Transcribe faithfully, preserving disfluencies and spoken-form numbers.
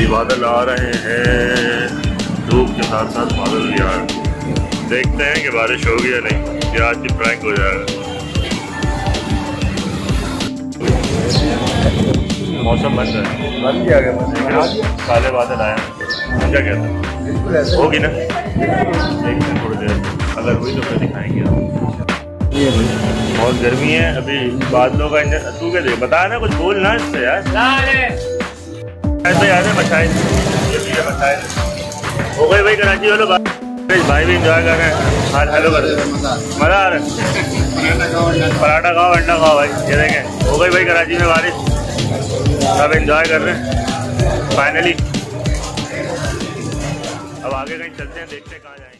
जी बादल आ रहे हैं, धूप के साथ साथ बादल भी आ रहे हैं। देखते हैं कि बारिश होगी या नहीं, या आज भी प्रैंक हो जाएगा। मौसम बंद है, बंद किया गया, काले बादल आए हैं। क्या कहते हैं, होगी ना? देखते हैं थोड़ी देर, अगर हुई तो फिर दिखाएंगे। बहुत गर्मी है अभी, बादलों का इंजन। तू क्या दे बता ना, कुछ बोल ना इससे यार। ऐसे याद है मचाए, ये भी है मचाए। हो गई भाई कराची वालों बात, भाई भी इंजॉय कर रहे हैं। हाल हेलो कर रहे हैं, मज़ा आ रहा है। पराठा खाओ अंडा खाओ भाई, ये देखें हो गई भाई कराची में बारिश, सब इंजॉय कर रहे हैं फाइनली। अब आगे कहीं चलते हैं, देखते हैं कहाँ जाएंगे।